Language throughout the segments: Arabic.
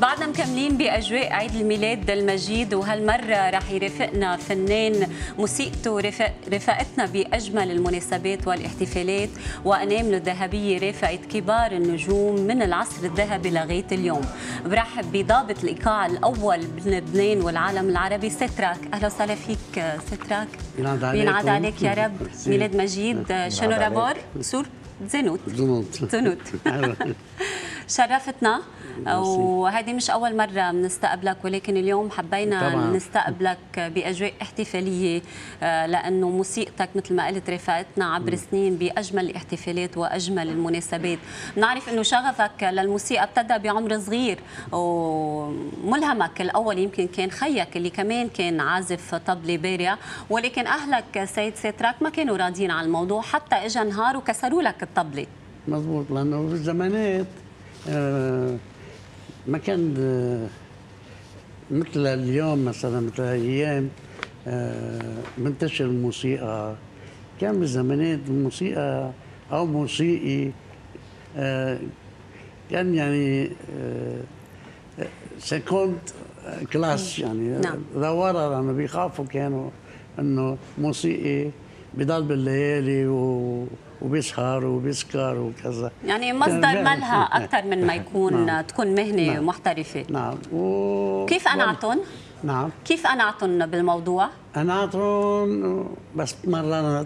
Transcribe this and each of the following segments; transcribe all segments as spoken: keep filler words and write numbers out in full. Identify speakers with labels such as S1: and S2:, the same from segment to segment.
S1: بعدنا مكملين بأجواء عيد الميلاد المجيد، وهالمرة رح يرافقنا فنان موسيقته رفق رفقتنا بأجمل المناسبات والاحتفالات، وأنامله الذهبية رافقت كبار النجوم من العصر الذهبي لغاية اليوم. برحب بضابط الإيقاع الأول بلبنان والعالم العربي ستراك. أهلا وسهلا فيك ستراك.
S2: ينعاد عليك
S1: ينعاد عليك يا رب. ميلاد مجيد. شنو رابور؟ سور زنوت
S2: زنوت
S1: زنوت شرفتنا، وهذه مش أول مرة بنستقبلك، ولكن اليوم حبينا طبعا نستقبلك بأجواء احتفالية، لأنه موسيقتك مثل ما قلت رفقتنا عبر سنين بأجمل الاحتفالات وأجمل المناسبات. نعرف أنه شغفك للموسيقى ابتدى بعمر صغير، وملهمك الأول يمكن كان خيك اللي كمان كان عازف طبلة بارع، ولكن أهلك سيد ستراك ما كانوا راضيين على الموضوع حتى إجا نهار وكسروا لك الطبلة.
S2: مضبوط، لأنه في الزمانات آه ما كان آه مثل اليوم، مثلا مثل الايام آه منتشر الموسيقى. كان بالزمانات الموسيقى او موسيقي آه كان يعني آه سكوند كلاس، يعني
S1: نعم.
S2: دوارة، لانه بيخافوا كانوا انه موسيقي بضل بالليالي و وبيسهر وبيسكر وكذا،
S1: يعني مصدر ملهى اكثر من ما يكون نعم. تكون مهنه نعم. محترفه.
S2: نعم. و...
S1: كيف قنعتهم؟
S2: نعم.
S1: كيف قنعتهم بالموضوع؟
S2: قنعتهم بس تمرنت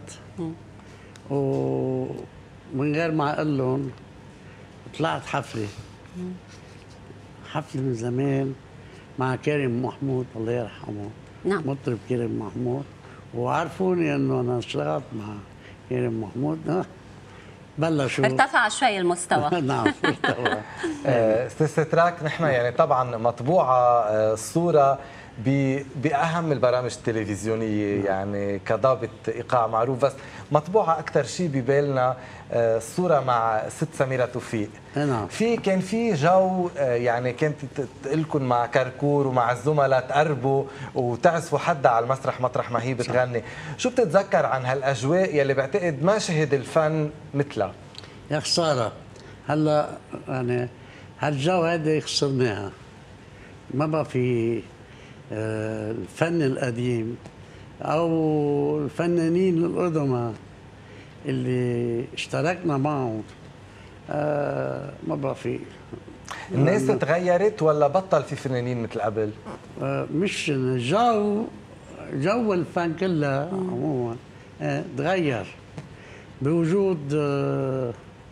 S2: ومن غير ما اقول لهم طلعت حفله مم. حفله من زمان مع كريم محمود الله يرحمه.
S1: نعم.
S2: مطرب كريم محمود، وعرفوني انه انا اشتغلت مع كريم محمود، بلشوا
S1: ارتفع شوي المستوى.
S2: نعم ارتفع.
S3: استاذ ستراك، نحن يعني طبعا مطبوعه الصوره باهم البرامج التلفزيونيه، يعني كضابط ايقاع معروف، بس مطبوعه اكثر شيء ببالنا الصوره مع ست سميرة توفيق.
S2: نعم.
S3: في كان في جو، يعني كانت لكم مع كركور ومع الزملاء تقربوا وتعزفوا حدا على المسرح مطرح ما هي بتغني. شو بتتذكر عن هالاجواء يلي بعتقد ما شهد الفن مثلها؟
S2: يا خساره، هلا يعني هالجو هذا خسرناها، ما بقى في الفن القديم او الفنانين القدماء اللي اشتركنا معهم، آه ما بقى في.
S3: الناس تغيرت ولا بطل في فنانين مثل قبل؟
S2: آه مش جو جو الفن كله عموما آه تغير بوجود آه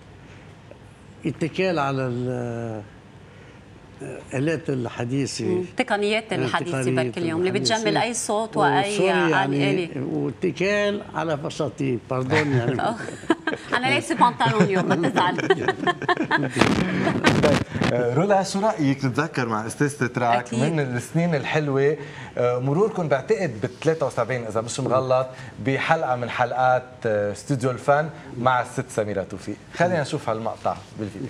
S2: اتكال على الآلات الحديثة،
S1: التقنيات الحديثة برك اليوم اللي بتجمل أي صوت وأي
S2: يعني آلة، واتكال على فساتين. باردون يعني
S1: أنا لابسة بنطلون اليوم ما تزعل.
S3: رولا، شو رأيك نتذكر مع أستاذ ستراك من السنين الحلوة مروركم بعتقد بال ثلاثة وسبعين إذا مش مغلط بحلقة من حلقات استوديو الفن مع الست سميرة توفيق؟ خلينا نشوف هالمقطع بالفيديو.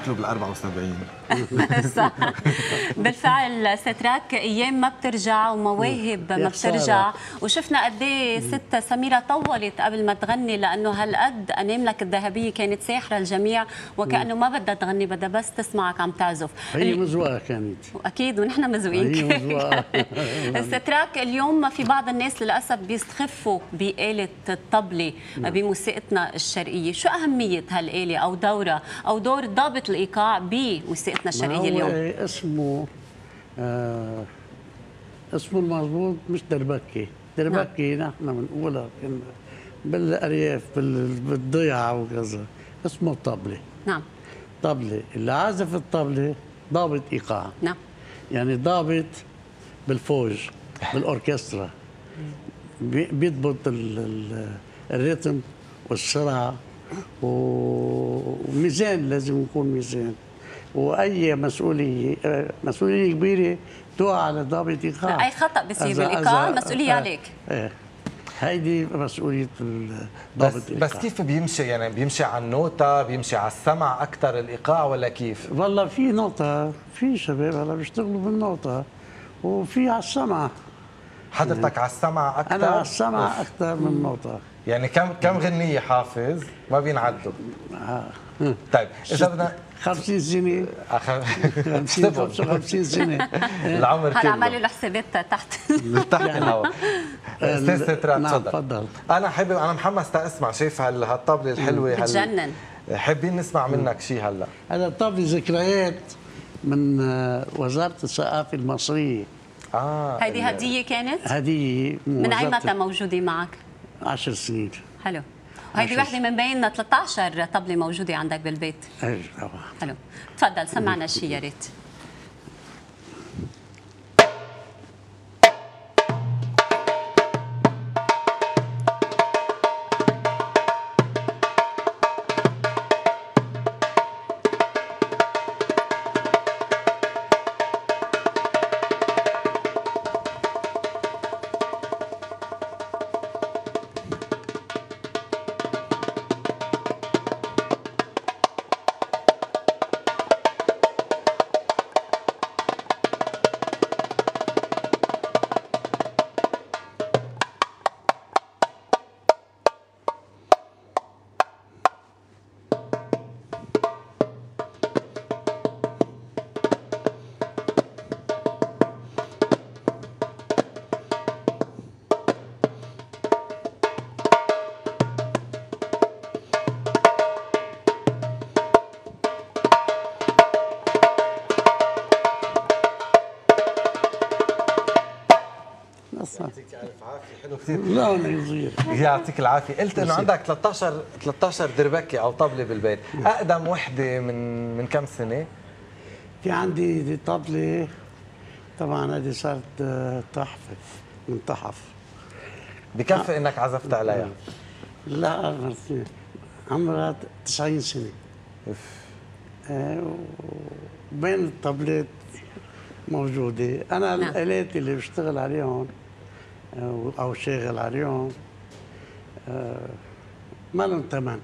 S3: بياكلوا بال أربعة وسبعين.
S1: صح. بالفعل ستراك ايام ما بترجع ومواهب ما بترجع، وشفنا قد ايه ست سميره طولت قبل ما تغني، لانه هالقد اناملك الذهبيه كانت ساحره الجميع، وكانه ما بدها تغني، بدها بس تسمعك عم تعزف.
S2: هي مزوقه كانت
S1: اكيد، ونحن مزوقين.
S2: هي مزوقه.
S1: ستراك اليوم في بعض الناس للاسف بيستخفوا بآلة الطبلة بموسيقتنا الشرقيه، شو اهميه هالآلة او دورها او دور ضابط الايقاع بموسيقتنا الشرقيه اليوم؟
S2: اسمه آه اسمه المضبوط مش دربكي، دربكي نعم. نحن بنقولها بالارياف بالضيعه وكذا، اسمه الطبله.
S1: نعم.
S2: طبله، اللي عازف الطبله ضابط ايقاع.
S1: نعم.
S2: يعني ضابط بالفوج بالاوركسترا، بيضبط الريتم والسرعه، وميزان لازم يكون ميزان، واي مسؤوليه مسؤوليه كبيره توقع على ضابط ايقاع.
S1: اي خطا بصير بالايقاع مسؤوليه عليك.
S2: ايه هيدي مسؤوليه ضابط
S3: بس
S2: الايقاع.
S3: بس كيف بيمشي؟ يعني بيمشي على النوتة، بيمشي على السمع اكثر الايقاع ولا كيف؟
S2: والله في نوتة، في شباب هلا بيشتغلوا بالنوتة، وفي على السمع.
S3: حضرتك على السمع اكثر؟
S2: انا على السمع اكثر من النوتة.
S3: يعني كم كم غنية حافظ؟ ما بينعدوا.
S2: آه.
S3: طيب اذا بدنا
S2: خمسين سنة خمسين خمسة وخمسين سنة
S3: العمر كله.
S1: هلا عملوا له حسابات تحت
S3: تحت الهواء. استاذ ستراك
S2: نعم
S3: تفضل.
S2: تفضل.
S3: انا حابب، انا محمس اسمع، شايف هالطبلة الحلوة
S1: بتجنن.
S3: حابين نسمع منك شيء هلا.
S2: هذا الطبلة ذكريات من وزارة الثقافة المصرية.
S3: اه
S1: هيدي هدية كانت؟
S2: هدية
S1: من اي متى موجودة معك؟
S2: عشر سنين.
S1: حلو. وهيدي وحده من بين ثلاثة عشر طبلة موجودة عندك بالبيت.
S2: ايه طبعا.
S1: حلو. تفضل سمعنا شيء يا ريت.
S3: يعطيك الف عافيه، حلو كثير.
S2: لا يصير.
S3: يعطيك العافيه. قلت انه عندك ثلاثة عشر ثلاثة عشر دربكه او طبله بالبيت، اقدم وحده من من كم سنه؟
S2: في عندي دي طبلة طبعا، هذه صارت تحفة من تحف.
S3: بكفي انك عزفت عليها؟
S2: لا عمرها تسعين سنة. وبين الطبلات موجودة. أنا
S1: نعم.
S2: الآلات اللي بشتغل عليهم أو شاغل عليهم ما لهم ثمن.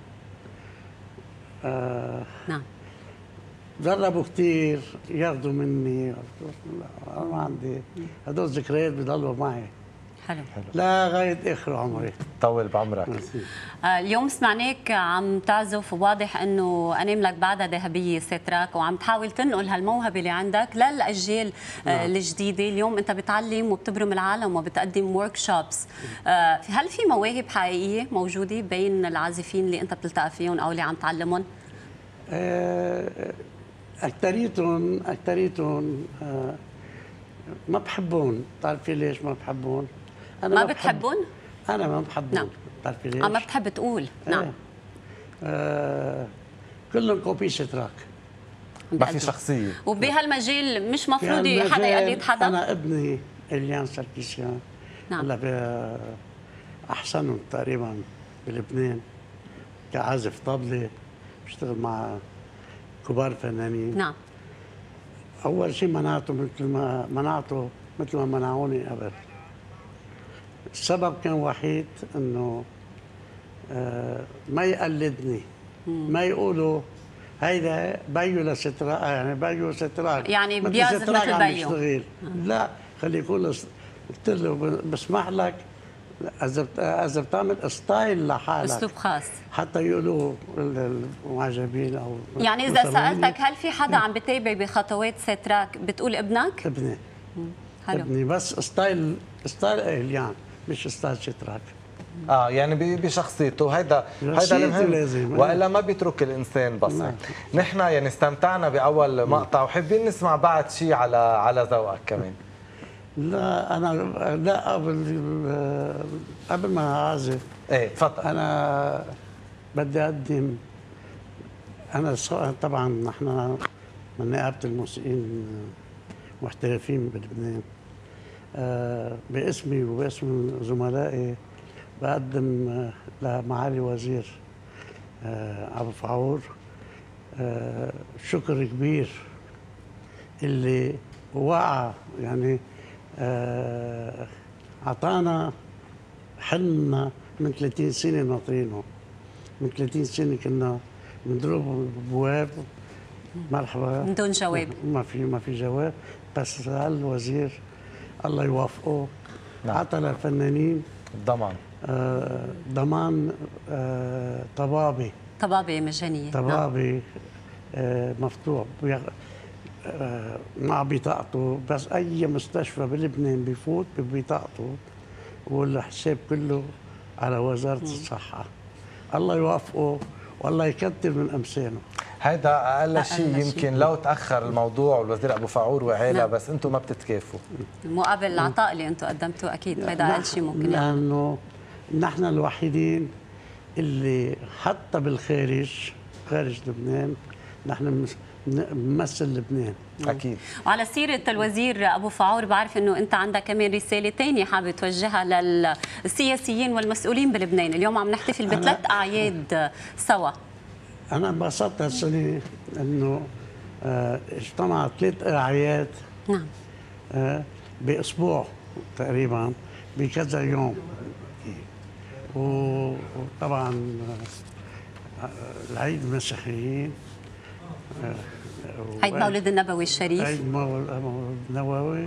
S1: نعم.
S2: جربوا كثير ياخذوا مني، أنا ما عندي، هدول ذكريات بضلوا معي.
S1: حلو.
S2: لا غاية آخر عمري.
S3: طول بعمرك.
S1: آه اليوم سمعناك عم تعزف، وواضح انه اناملك بعدها ذهبيه ستراك، وعم تحاول تنقل هالموهبه اللي عندك للاجيال آه الجديده. اليوم انت بتعلم وبتبرم العالم وبتقدم ورك شوبس. آه هل في مواهب حقيقيه موجوده بين العازفين اللي انت بتلتقى فيهم او اللي عم تعلمهم؟
S2: آه اكثريتهم اكثريتهم آه ما بحبون. بتعرفي ليش ما بحبون؟
S1: أنا ما بتحبون؟
S2: أنا ما بحبون.
S1: نعم.
S2: بتعرفي ليش؟
S1: ما بتحب تقول. نعم.
S2: ايه. آه كلهم كوبي ستراك،
S3: ما في شخصية.
S1: وبهالمجال مش مفروض حدا يقلد حدا؟
S2: أنا ابني إليان سركيسيان
S1: نعم.
S2: هلا أحسنهم تقريبا بلبنان كعازف طبلة، بيشتغل مع كبار فنانين.
S1: نعم.
S2: أول شيء منعته مثل ما منعته مثل ما منعوني قبل. السبب كان وحيد انه آه ما يقلدني، ما يقولوا هيدا بيو لستراك، يعني بيو ستراك،
S1: يعني بيعزف مثل
S2: عم
S1: بيو.
S2: يشتغل. لا خليه يكون. قلت له بسمح لك اذا اذا بتعمل ستايل لحالك،
S1: اسلوب خاص،
S2: حتى يقولوا المعجبين او
S1: يعني اذا سالتك هل في حدا عم بتابع بخطوات ستراك بتقول ابنك؟
S2: ابني.
S1: حلو.
S2: ابني بس ستايل ستايل اليان مش ستايل ستراك.
S3: اه يعني بشخصيته هيدا هيدا المهم،
S2: لازم.
S3: والا ما بيترك الانسان بصمه. نحن يعني استمتعنا باول مقطع وحابين نسمع بعد شيء على على ذوقك كمان.
S2: لا انا لا قبل قبل ما اعزف
S3: ايه تفضل.
S2: انا بدي اقدم. انا طبعا نحن من نقابه الموسيقيين محترفين بلبنان، باسمي وباسم زملائي بقدم لمعالي وزير ابو فعور شكر كبير اللي وقع، يعني اعطانا حلمنا من ثلاثين سنه ناطرينه. من ثلاثين سنه كنا بنضرب بواب مرحبا
S1: من دون جواب،
S2: ما في ما في جواب. بس الوزير الله يوفقه
S3: نعم.
S2: عطى للفنانين
S3: ضمان
S2: آه ضمان آه طبابي
S1: طبابه مجانيه،
S2: طبابي آه مفتوح آه مع بطاقته. بس اي مستشفى بلبنان بيفوت ببطاقته والحساب كله على وزاره الصحه. الله يوفقه والله يكتر من امثاله.
S3: هيدا اقل شيء. يمكن لو تاخر الموضوع والوزير ابو فعور وعيله،
S1: نعم.
S3: بس انتم ما بتتكافوا
S1: مقابل العطاء اللي انتم قدمتوه اكيد هيدا اقل شيء ممكن.
S2: لانه نحن الوحيدين اللي حتى بالخارج خارج لبنان نحن بنمثل لبنان.
S3: اكيد.
S1: وعلى سيره الوزير ابو فعور، بعرف انه انت عندك كمان رساله ثانيه حابب توجهها للسياسيين والمسؤولين بلبنان. اليوم عم نحتفل بثلاث اعياد سوا.
S2: انا انبسطت هالسنه انه اه اجتمع ثلاث اعياد
S1: نعم
S2: اه باسبوع تقريبا بكذا يوم. وطبعا العيد المسيحيين،
S1: عيد مولد النبوي الشريف،
S2: عيد مولد النبوي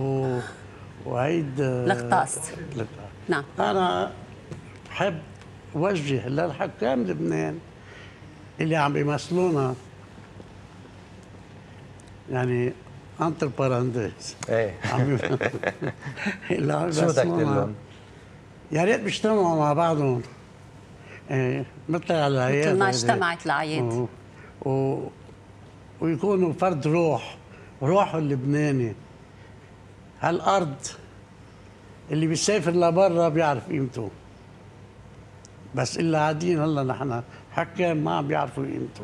S2: وعيد
S1: الغطاس. نعم.
S2: انا بحب اوجه للحكام لبنان اللي عم بيمثلونا، يعني انتر بارانديز
S3: ايه
S2: اللي عم
S3: شو بدك تقول لهم؟
S2: يا ريت بيجتمعوا مع بعضهم إيه مثل على العياد،
S1: مثل ما اجتمعت العياد،
S2: و... و... ويكونوا فرد روح روحه اللبناني. هالارض اللي بيسافر لبرا بيعرف قيمته، بس اللي قاعدين هلا نحن حكام ما عم بيعرفوا قيمته.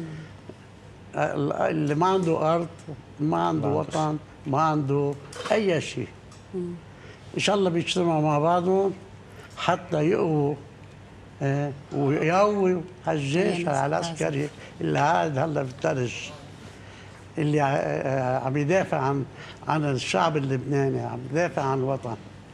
S2: اللي ما عنده ارض ما عنده وطن ما عنده اي شيء. ان شاء الله بيجتمعوا مع بعضهم حتى يقووا اه ويقووا هالجيش العسكري اللي قاعد هلا بالثلج، اللي عم يدافع عن عن الشعب اللبناني، عم يدافع عن الوطن.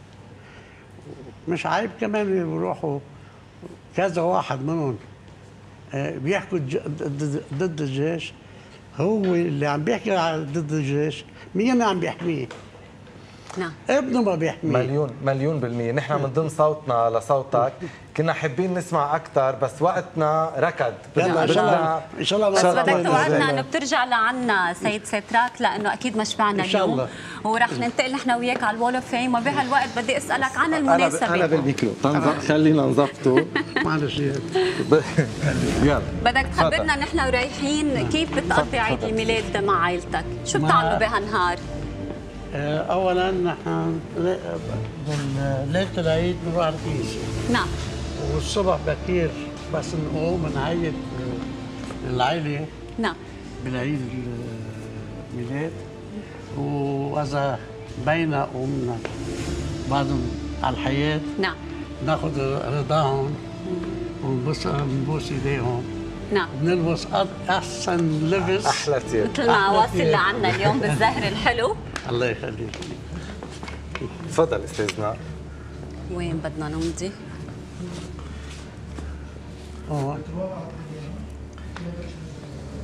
S2: مش عيب كمان يروحوا كذا واحد منهم بيحكوا ضد الجيش. هو اللي عم بيحكي ضد الجيش مين عم بيحميه؟
S1: نعم.
S2: ابنه ما بيحميه.
S3: مليون مليون بالمية. نحن من ضمن صوتنا لصوتك كنا حابين نسمع أكثر بس وقتنا ركض.
S2: يلا ان شاء الله ان شاء الله
S1: بس بدك توعدنا انه بترجع لعنا سيد ستراك، لانه اكيد ما شبعنا اليوم. ان شاء الله. ورح ننتقل نحن وياك على الوول اوف فيم، وبهالوقت بدي اسالك عن المناسبه.
S3: انا بالميكرو خلينا نظبطه.
S2: معلش
S3: يلا
S2: بدك
S1: تخبرنا نحن ورايحين كيف بتقضي عيد الميلاد مع عائلتك؟ شو بتعملوا بهالنهار؟
S2: اولا نحن ليله العيد بنروح على الكنيسه.
S1: نعم.
S2: والصبح بكير بس نقوم نعيد العائله.
S1: نعم.
S2: بالعيد الميلاد، واذا بينا قومنا بعضهم على الحياه.
S1: نعم.
S2: ناخذ رضاهم ونبوس نبوس ايديهم.
S1: نعم.
S2: بنلبس احسن لبس،
S3: احلى ثياب،
S1: مثل ما واصل لعنا اليوم بالزهر الحلو.
S2: الله يخليك.
S3: تفضل استاذنا.
S1: وين بدنا نمضي؟
S2: اه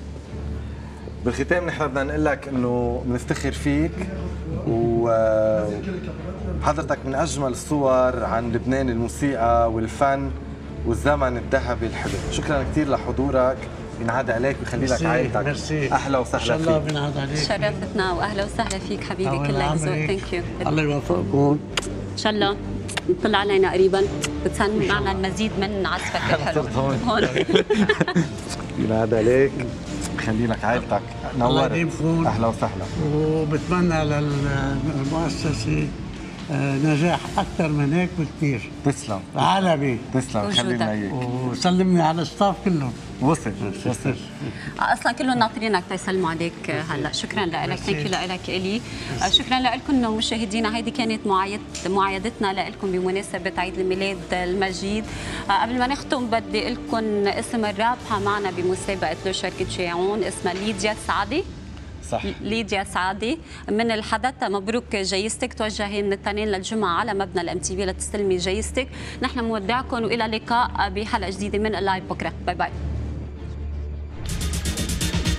S3: بالختام نحن بدنا نقول لك انه بنفتخر فيك وحضرتك من اجمل الصور عن لبنان، الموسيقى والفن والزمن الذهبي الحلو. شكرا كثير لحضورك، بينعاد عليك ويخلي لك عائلتك.
S2: ميرسي.
S3: اهلا وسهلا فيك.
S2: ان شاء الله بينعاد عليك.
S1: شرفتنا واهلا وسهلا فيك حبيبي، كلها ذوق. ثانك يو.
S2: الله يوفقكم
S1: ان شاء الله نطلع علينا قريبا، بتسن معنا المزيد من عزفك الحلو. هون
S3: بينعاد عليك، خلي لك عائلتك. نورت. اهلا وسهلا.
S2: وبتمنى للمؤسسه نجاح اكثر من هيك بكثير.
S3: تسلم.
S2: عالمي.
S3: تسلم، خلي لنا اياك.
S2: وسلمني على الستاف كلهم.
S3: وصل وصل.
S1: اصلا كلهم ناطرينك تيسلموا عليك هلا. شكرا لك، ثانك يو لك الي. شكرا لكم مشاهدينا، هيدي كانت معايد معايدتنا لكم بمناسبه عيد الميلاد المجيد. قبل ما نختم بدي اقول لكم اسم الرابحه معنا بمسابقه لو شركه شيعون اسمها ليديا سعدي.
S3: صح.
S1: ليديا سعادي من الحدث. مبروك جايزتك، توجهي من التنين للجمعه على مبنى الام تي في لتستلمي جايزتك. نحن مودعكم والى اللقاء بحلقه جديده من اللايف بكره. باي باي.